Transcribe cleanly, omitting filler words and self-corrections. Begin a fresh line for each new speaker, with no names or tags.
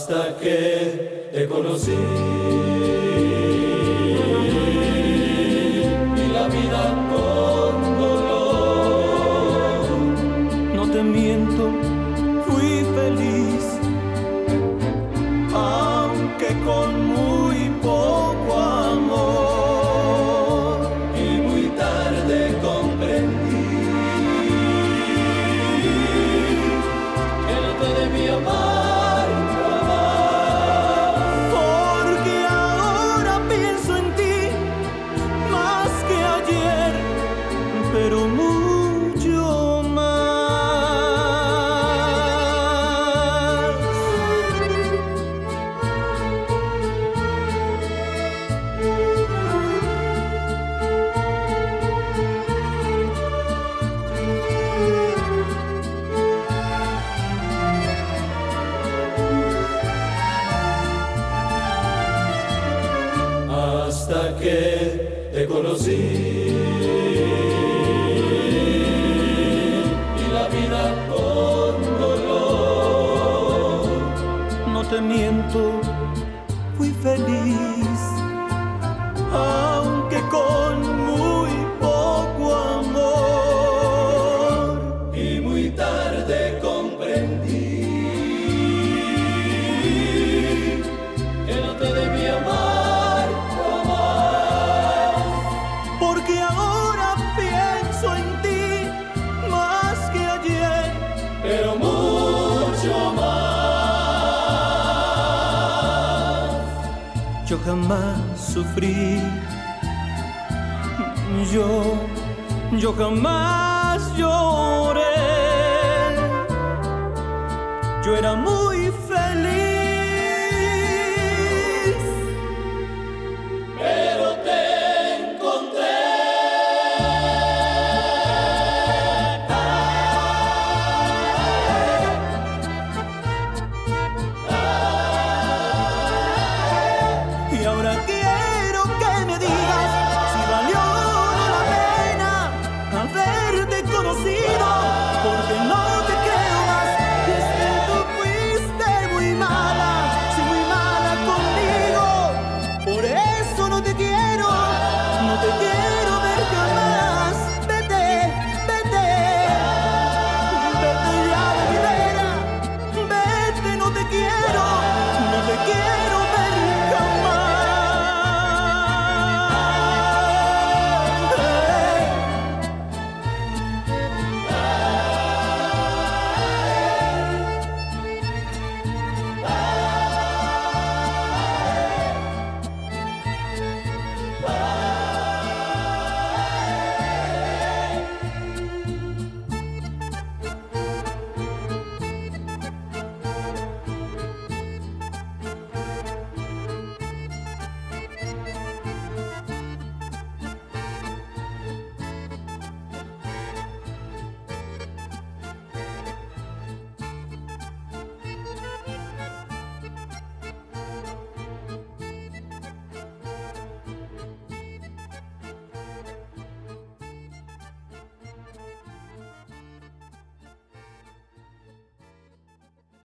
hasta que te conocí y la vida con dolor.
No te miento, fui feliz, aunque con muy poco amor.
Y muy tarde comprendí que no te debía amar jamás.
Porque ahora pienso en ti más que ayer, pero mucho más.
Hasta que te conocí y la vida con dolor.
No te miento, fui feliz, aunque con muy poco amor.
Y muy tarde comprendí que no te debía amar jamás.
Porque ahora pienso en ti más que ayer,
Pero mucho más.
yo jamás sufrí, yo jamás lloré, yo era muy feliz.
Pero te encontré.
Y ahora quiero que me digas si valió la pena haberte conocido.